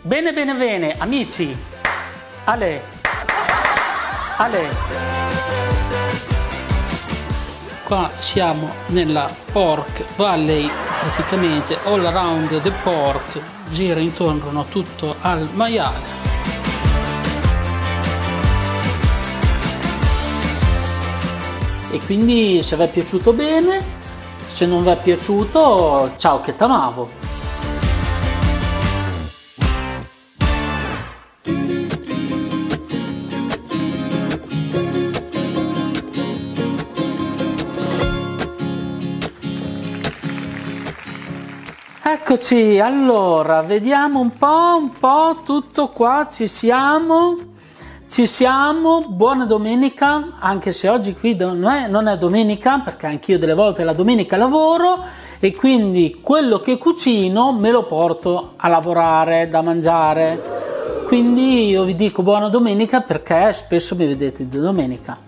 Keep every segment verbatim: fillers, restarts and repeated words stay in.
Bene, bene, bene, amici. Ale. Ale. Qua siamo nella Pork Valley, praticamente all around the pork, gira intorno tutto al maiale. E quindi se vi è piaciuto bene, se non vi è piaciuto, ciao che t'amavo. Eccoci, allora, vediamo un po', un po', tutto qua, ci siamo, ci siamo, buona domenica, anche se oggi qui non è, non è domenica, perché anch'io delle volte la domenica lavoro e quindi quello che cucino me lo porto a lavorare, da mangiare, quindi io vi dico buona domenica perché spesso mi vedete di domenica.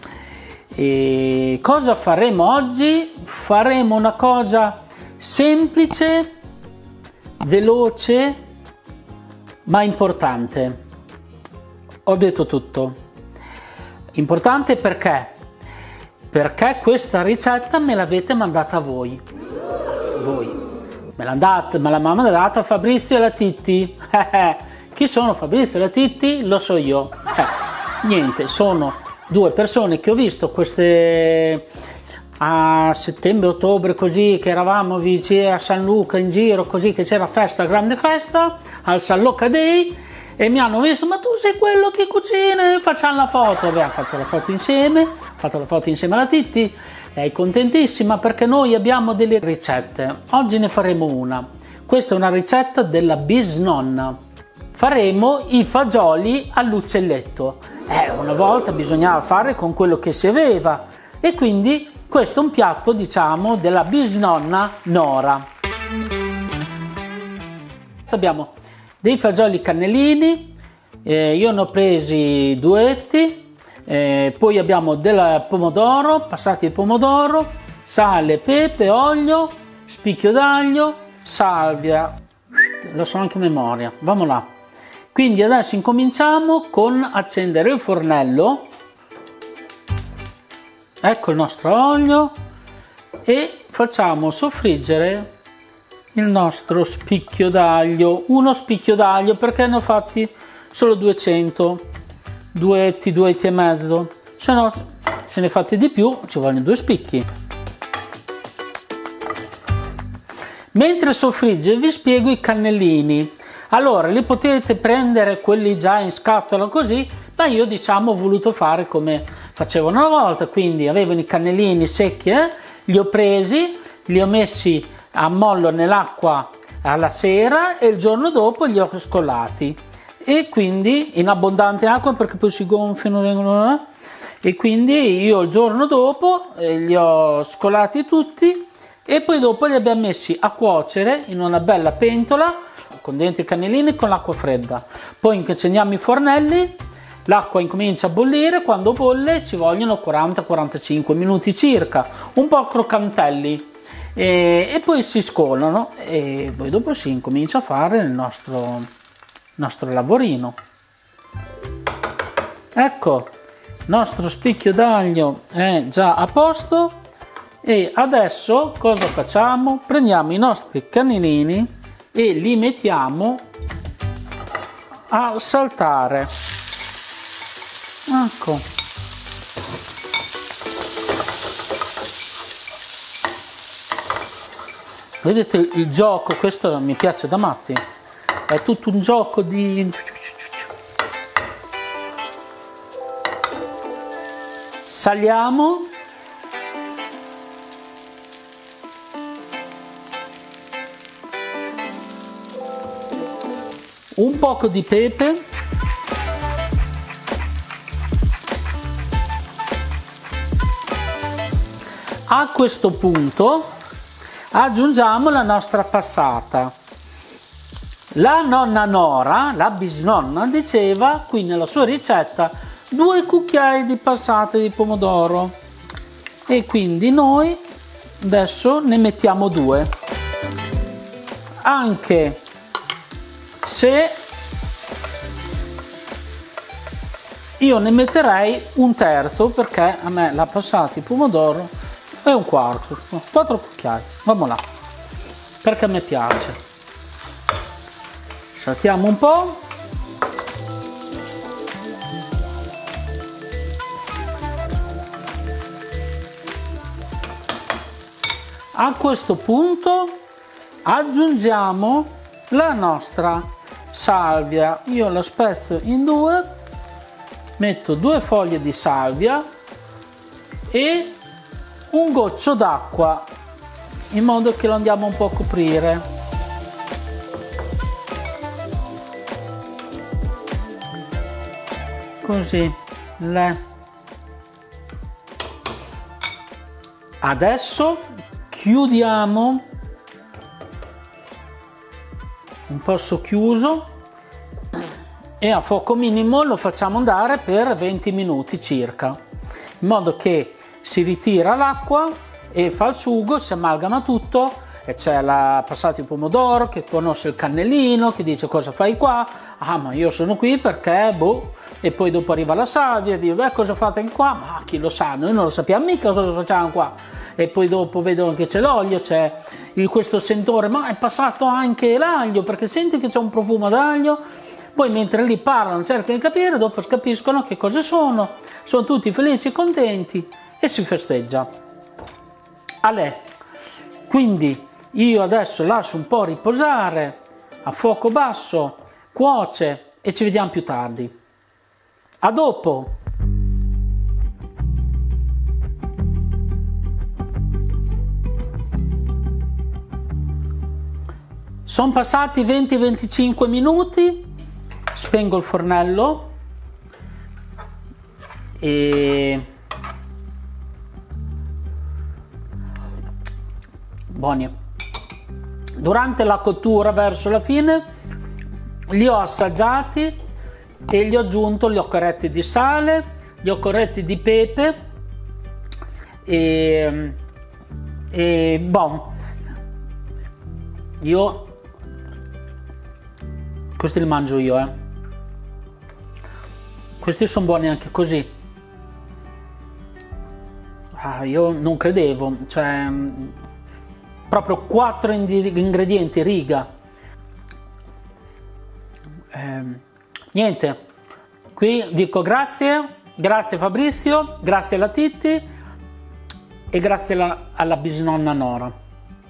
E cosa faremo oggi? Faremo una cosa semplice, veloce, ma importante. Ho detto tutto. Importante perché? Perché questa ricetta me l'avete mandata voi. Voi. Me l'ha data, me l'ha mandata Fabrizio e la Titti. Chi sono Fabrizio e la Titti? Lo so io. Eh, niente, sono due persone che ho visto queste... a settembre-ottobre, così, che eravamo vicini a San Luca in giro, così che c'era festa, grande festa, al San Luca Day, e mi hanno visto, ma tu sei quello che cucina, facciamo la foto. Abbiamo fatto la foto insieme, ho fatto la foto insieme alla Titti, lei è contentissima perché noi abbiamo delle ricette. Oggi ne faremo una. Questa è una ricetta della bisnonna. Faremo i fagioli all'uccelletto. Eh, una volta bisognava fare con quello che si aveva e quindi questo è un piatto, diciamo, della bisnonna Nora. Abbiamo dei fagioli cannellini, eh, io ne ho presi duetti, eh, poi abbiamo del pomodoro, passati di pomodoro, sale, pepe, olio, spicchio d'aglio, salvia, lo so anche a memoria, vamo là. Quindi adesso incominciamo con accendere il fornello. Ecco il nostro olio e facciamo soffriggere il nostro spicchio d'aglio, uno spicchio d'aglio perché ne ho fatti solo duecento, duetti, duetti e mezzo, se no se ne fate di più ci vogliono due spicchi. Mentre soffrigge vi spiego i cannellini. Allora li potete prendere quelli già in scatola così, ma io diciamo ho voluto fare come facevano una volta, quindi avevano i cannellini secchi, eh? Li ho presi, li ho messi a mollo nell'acqua alla sera e il giorno dopo li ho scolati e quindi in abbondante acqua perché poi si gonfiano, vengono, eh? E quindi io il giorno dopo eh, li ho scolati tutti e poi dopo li abbiamo messi a cuocere in una bella pentola con dentro i cannellini con l'acqua fredda. Poi accendiamo i fornelli. L'acqua incomincia a bollire, quando bolle ci vogliono quaranta quarantacinque minuti circa, un po' croccantelli e, e poi si scolano e poi dopo si incomincia a fare il nostro, nostro lavorino. Ecco, il nostro spicchio d'aglio è già a posto e adesso cosa facciamo? Prendiamo i nostri cannellini e li mettiamo a saltare. Ecco, vedete il gioco, questo mi piace da matti, è tutto un gioco di saliamo, un poco di pepe, a questo punto aggiungiamo la nostra passata. La nonna Nora, la bisnonna, diceva qui nella sua ricetta due cucchiai di passata di pomodoro e quindi noi adesso ne mettiamo due, anche se io ne metterei un terzo perché a me l'ha passato il pomodoro e un quarto, quattro cucchiai, vamo là, perché a me piace. Saltiamo un po'. A questo punto aggiungiamo la nostra salvia. Io la spezzo in due, metto due foglie di salvia e un goccio d'acqua in modo che lo andiamo un po' a coprire. Così. Le. Adesso chiudiamo un po' socchiuso e a fuoco minimo lo facciamo andare per venti minuti circa, in modo che si ritira l'acqua e fa il sugo, si amalgama tutto e c'è la passato il pomodoro che conosce il cannellino, che dice cosa fai qua? Ah, ma io sono qui perché boh, e poi dopo arriva la salvia e dice beh, cosa fate qua? Ma chi lo sa, noi non lo sappiamo mica cosa facciamo qua. E poi dopo vedono che c'è l'olio, c'è questo sentore, ma è passato anche l'aglio perché senti che c'è un profumo d'aglio. Poi mentre lì parlano, cercano di capire, dopo capiscono che cosa sono, sono tutti felici e contenti e si festeggia. Ale. Quindi io adesso lascio un po' riposare a fuoco basso, cuoce e ci vediamo più tardi. A dopo! Sono passati venti venticinque minuti, spengo il fornello e buoni. Durante la cottura verso la fine li ho assaggiati e gli ho aggiunto gli occhialetti di sale, gli occhialetti di pepe e, e bon, io questi li mangio io, eh. Questi sono buoni anche così. Ah, io non credevo, cioè proprio quattro ingredienti, riga. Eh, niente, qui dico grazie, grazie Fabrizio, grazie alla Titti e grazie alla, alla bisnonna Nora.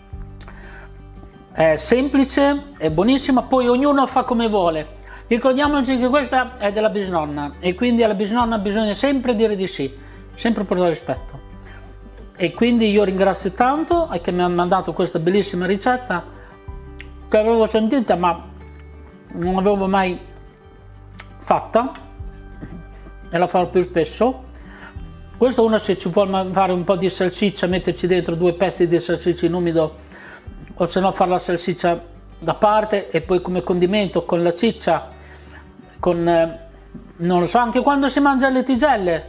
È semplice, è buonissima, poi ognuno fa come vuole. Ricordiamoci che questa è della bisnonna e quindi alla bisnonna bisogna sempre dire di sì, sempre portare rispetto. E quindi io ringrazio tanto a che mi ha mandato questa bellissima ricetta che avevo sentita ma non avevo mai fatta e la farò più spesso. Questo uno se ci vuole fare un po' di salsiccia, metterci dentro due pezzi di salsiccia in umido o se no fare la salsiccia da parte e poi come condimento con la ciccia, con eh, non lo so, anche quando si mangia le tigelle.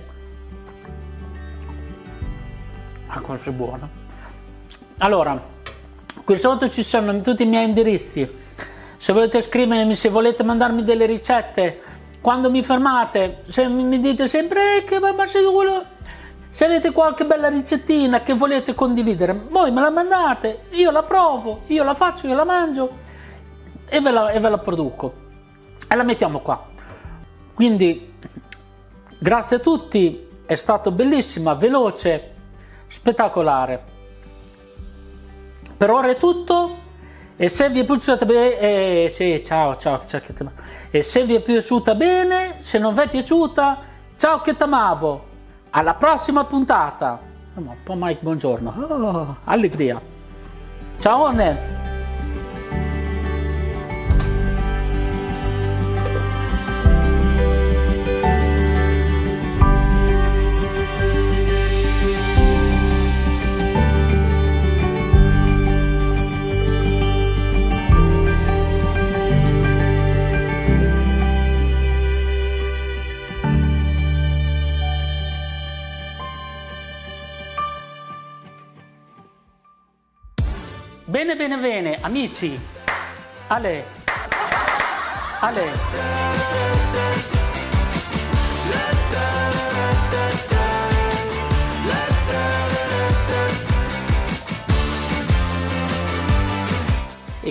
Ah, questo è buono. Allora, qui sotto ci sono tutti i miei indirizzi. Se volete scrivermi, se volete mandarmi delle ricette, quando mi fermate, se mi dite sempre eh, che ma sei quello. Se avete qualche bella ricettina che volete condividere, voi me la mandate, io la provo, io la faccio, io la mangio e ve la, e ve la produco e la mettiamo qua. Quindi grazie a tutti, è stato bellissima, veloce, spettacolare. Per ora è tutto e se vi è piaciuta bene, eh, sì, ciao, ciao, ciao, e se vi è piaciuta bene, se non vi è piaciuta, ciao che t'amavo. Alla prossima puntata. Oh, un po' Mike, buongiorno. Oh, allegria. Ciao Anne. Bene, bene, bene, amici. Ale. Ale.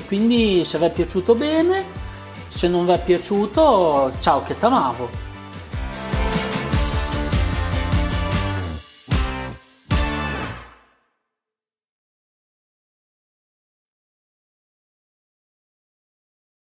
quindi se vi è piaciuto bene, se non vi è piaciuto, ciao che t'amavo.